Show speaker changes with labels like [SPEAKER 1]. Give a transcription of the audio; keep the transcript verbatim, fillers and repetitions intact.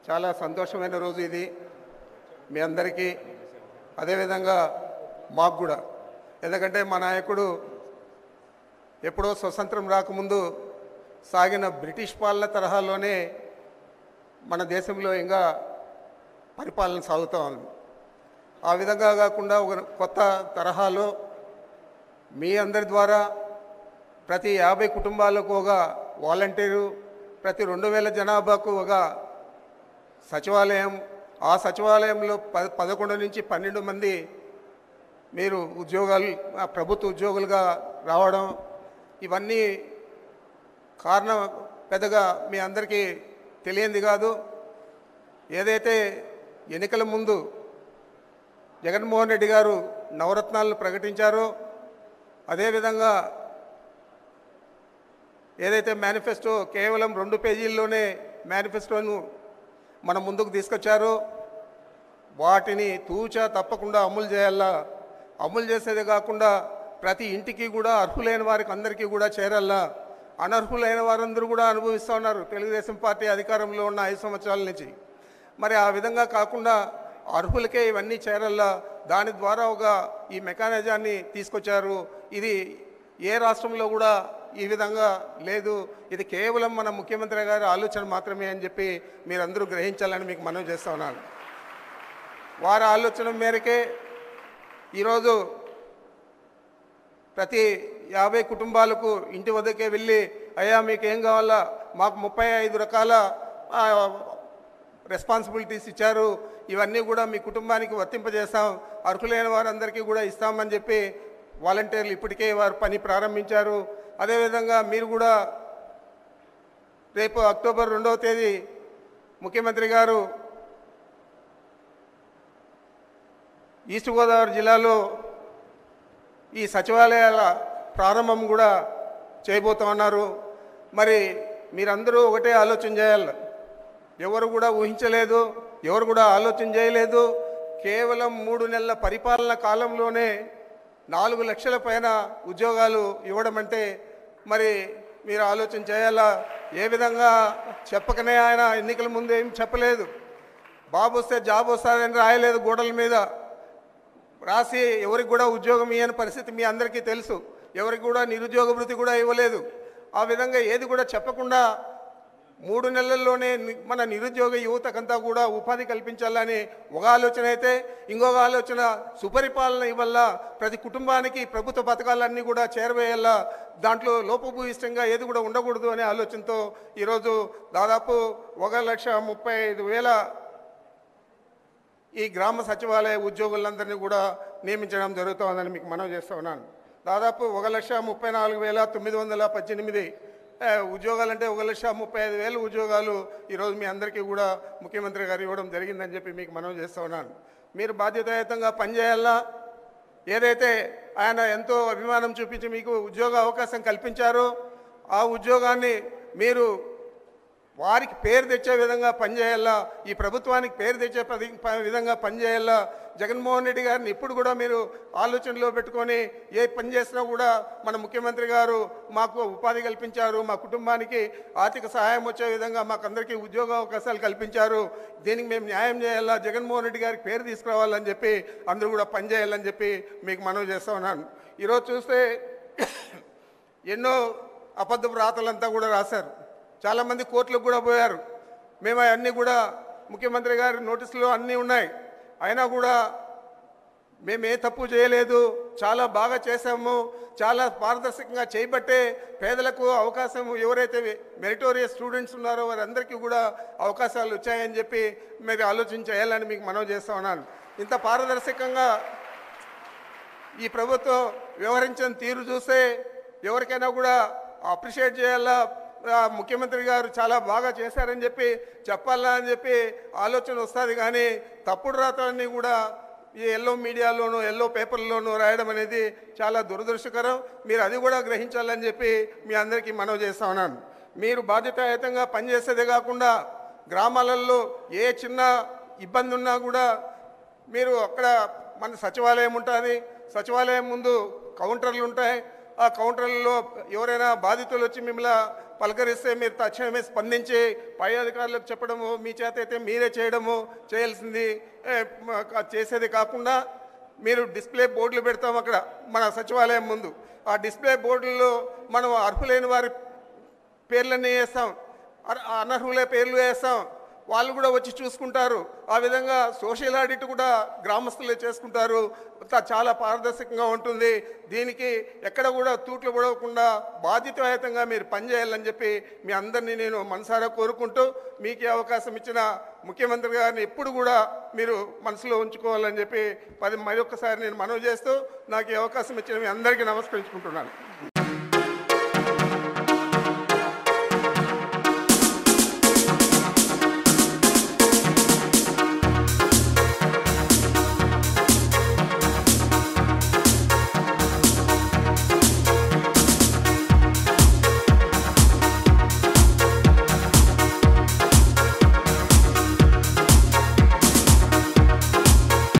[SPEAKER 1] చాలా సంతోషమైన రోజు ఇది మీ అందరికీ, అదేవిధంగా మాకు కూడా. ఎందుకంటే మా నాయకుడు ఎప్పుడో స్వతంత్రం రాకముందు సాగిన బ్రిటిష్ పాలన తరహాలోనే మన దేశంలో ఇంకా పరిపాలన సాగుతూ ఉంది. ఆ విధంగా కాకుండా ఒక కొత్త తరహాలో మీ అందరి ద్వారా ప్రతి యాభై కుటుంబాలకు ఒక వాలంటీరు, ప్రతి రెండు వేల జనాభాకు ఒక సచివాలయం, ఆ సచివాలయంలో ప పదకొండు నుంచి పన్నెండు మంది మీరు ఉద్యోగాలు ప్రభుత్వ ఉద్యోగులుగా రావడం, ఇవన్నీ కారణం పెద్దగా మీ అందరికీ తెలియంది కాదు. ఏదైతే ఎన్నికల ముందు జగన్మోహన్ రెడ్డి గారు నవరత్నాలను ప్రకటించారో, అదేవిధంగా ఏదైతే మేనిఫెస్టో కేవలం రెండు పేజీల్లోనే మేనిఫెస్టోను మన ముందుకు తీసుకొచ్చారో వాటిని తూచా తప్పకుండా అమలు చేయాలా. అమలు చేసేదే కాకుండా ప్రతి ఇంటికి కూడా అర్హులైన వారికి అందరికీ కూడా చేరాలా. అనర్హులైన వారందరూ కూడా అనుభవిస్తూ ఉన్నారు తెలుగుదేశం పార్టీ అధికారంలో ఉన్న ఐదు సంవత్సరాల నుంచి. మరి ఆ విధంగా కాకుండా అర్హులకే ఇవన్నీ చేరాలా. దాని ద్వారా ఒక ఈ మెకానిజాన్ని తీసుకొచ్చారు. ఇది ఏ రాష్ట్రంలో కూడా ఈ విధంగా లేదు. ఇది కేవలం మన ముఖ్యమంత్రి గారి ఆలోచన మాత్రమే అని చెప్పి మీరందరూ గ్రహించాలని మీకు మనవి చేస్తూ ఉన్నాను. వారి ఆలోచన మేరకే ఈరోజు ప్రతి యాభై కుటుంబాలకు ఇంటి వద్దకే వెళ్ళి, అయ్యా మీకు ఏం కావాలా, మాకు ముప్పై ఐదు రకాల రెస్పాన్సిబిలిటీస్ ఇచ్చారు, ఇవన్నీ కూడా మీ కుటుంబానికి వర్తింపజేస్తాం, అర్హులైన వారందరికీ కూడా ఇస్తామని చెప్పి వాలంటీర్లు ఇప్పటికే వారు పని ప్రారంభించారు. అదేవిధంగా మీరు కూడా రేపు అక్టోబర్ రెండవ తేదీ ముఖ్యమంత్రి గారు ఈస్ట్ గోదావరి జిల్లాలో ఈ సచివాలయాల ప్రారంభం కూడా చేయబోతూ ఉన్నారు. మరి మీరందరూ ఒకటే ఆలోచన చేయాలి. ఎవరు కూడా ఊహించలేదు, ఎవరు కూడా ఆలోచన చేయలేదు. కేవలం మూడు నెలల పరిపాలన కాలంలోనే నాలుగు లక్షల పైన ఉద్యోగాలు ఇవ్వడం అంటే మరి మీరు ఆలోచన చేయాలా. ఏ విధంగా చెప్పకనే ఆయన ఎన్నికల ముందు ఏం చెప్పలేదు. బాబు వస్తే జాబ్ వస్తుందని రాయలేదు, గోడల మీద రాసి ఎవరికి కూడా ఉద్యోగం ఇవ్వని పరిస్థితి మీ అందరికీ తెలుసు. ఎవరికి కూడా నిరుద్యోగ భృతి కూడా ఇవ్వలేదు. ఆ విధంగా ఏది కూడా చెప్పకుండా మూడు నెలల్లోనే మన నిరుద్యోగ యువతకంతా కూడా ఉపాధి కల్పించాలని ఒక ఆలోచన అయితే, ఇంకొక ఆలోచన సుపరిపాలన ఇవ్వాల, ప్రతి కుటుంబానికి ప్రభుత్వ పథకాలన్నీ కూడా చేరవేయాలా, దాంట్లో లోపభూయిష్టంగా ఏది కూడా ఉండకూడదు అనే ఆలోచనతో ఈరోజు దాదాపు ఒక లక్ష ముప్పై ఐదు వేల ఈ గ్రామ సచివాలయ ఉద్యోగులందరినీ కూడా నియమించడం జరుగుతుందని మీకు మనవి చేస్తూ ఉన్నాను. దాదాపు ఒక లక్ష ముప్పై నాలుగు వేల తొమ్మిది వందల పద్దెనిమిది ఉద్యోగాలంటే ఒక లక్ష ముప్పై ఐదు వేల ఉద్యోగాలు ఈరోజు మీ అందరికీ కూడా ముఖ్యమంత్రి గారు ఇవ్వడం జరిగిందని చెప్పి మీకు మనవి చేస్తూ ఉన్నాను. మీరు బాధ్యతాయుతంగా పనిచేయాలా. ఏదైతే ఆయన ఎంతో అభిమానం చూపించి మీకు ఉద్యోగ అవకాశం కల్పించారో ఆ ఉద్యోగాన్ని మీరు వారికి పేరు తెచ్చే విధంగా పనిచేయాలా, ఈ ప్రభుత్వానికి పేరు తెచ్చే విధంగా పనిచేయాలా. జగన్మోహన్ రెడ్డి గారిని ఇప్పుడు కూడా మీరు ఆలోచనలో పెట్టుకొని ఏ పని చేసినా కూడా మన ముఖ్యమంత్రి గారు మాకు ఉపాధి కల్పించారు, మా కుటుంబానికి ఆర్థిక సహాయం వచ్చే విధంగా మాకందరికీ ఉద్యోగ అవకాశాలు కల్పించారు, దీనికి మేము న్యాయం చేయాలా, జగన్మోహన్ రెడ్డి గారికి పేరు తీసుకురావాలని చెప్పి అందరూ కూడా పనిచేయాలని చెప్పి మీకు మనవి చేస్తూ ఉన్నాను. ఈరోజు చూస్తే ఎన్నో అబద్ధపు రాతలంతా కూడా రాశారు. చాలామంది కోర్టులకు కూడా పోయారు. మేము అవన్నీ కూడా ముఖ్యమంత్రి గారి నోటీసులో అన్నీ ఉన్నాయి. అయినా కూడా మేము ఏ తప్పు చేయలేదు, చాలా బాగా చేశాము, చాలా పారదర్శకంగా చేయబట్టే పేదలకు అవకాశం, ఎవరైతే మెరిటోరియస్ స్టూడెంట్స్ ఉన్నారో వారందరికీ కూడా అవకాశాలు వచ్చాయని చెప్పి మీరు ఆలోచన చేయాలని మీకు మనవి చేస్తూ ఉన్నాను. ఇంత పారదర్శకంగా ఈ ప్రభుత్వం వ్యవహరించిన తీరు చూస్తే ఎవరికైనా కూడా అప్రిషియేట్ చేయాలా, ముఖ్యమంత్రి గారు చాలా బాగా చేశారని చెప్పి చెప్పాలా అని చెప్పి ఆలోచన వస్తుంది. కానీ తప్పుడు రాతలన్నీ కూడా ఈ ఎల్లో మీడియాలోనూ ఎల్లో పేపర్లోనూ రాయడం అనేది చాలా దురదృష్టకరం. మీరు అది కూడా గ్రహించాలని చెప్పి మీ అందరికీ మనవి చేస్తా ఉన్నాను. మీరు బాధ్యతాయుతంగా పనిచేసేదే కాకుండా గ్రామాలలో ఏ చిన్న ఇబ్బంది ఉన్నా కూడా మీరు అక్కడ మన సచివాలయం ఉంటుంది, సచివాలయం ముందు కౌంటర్లు ఉంటాయి. ఆ కౌంటర్లలో ఎవరైనా బాధితులు వచ్చి మిమ్మల్ని పలకరిస్తే మీరు తక్షణమే స్పందించి పై అధికారులకు చెప్పడము, మీ చేత అయితే మీరే చేయడము చేయాల్సింది ఏ, మ- క- చేసేది కాకుండా మీరు డిస్ప్లే బోర్డులు పెడతాం అక్కడ మన సచివాలయం ముందు. ఆ డిస్ప్లే బోర్డుల్లో మనం అర్హులైన వారి పేర్లన్నీ వేస్తాం, అర్- అనర్హులే పేర్లు వేస్తాం, వాళ్ళు కూడా వచ్చి చూసుకుంటారు. ఆ విధంగా సోషల్ ఆడిట్ కూడా గ్రామస్తులే చేసుకుంటారు. త- చాలా పారదర్శకంగా ఉంటుంది. దీనికి ఎక్కడ కూడా తూట్లు పడవకుండా బాధ్యతాయుతంగా మీరు పనిచేయాలని చెప్పి మీ అందరినీ నేను మనసారా కోరుకుంటూ, మీకు ఈ అవకాశం ఇచ్చిన ముఖ్యమంత్రి గారిని ఎప్పుడు కూడా మీరు మనసులో ఉంచుకోవాలని చెప్పి పది మరొకసారి నేను మనవి చేస్తూ నాకు ఈ అవకాశం ఇచ్చిన మీ అందరికీ నమస్కరించుకుంటున్నాను.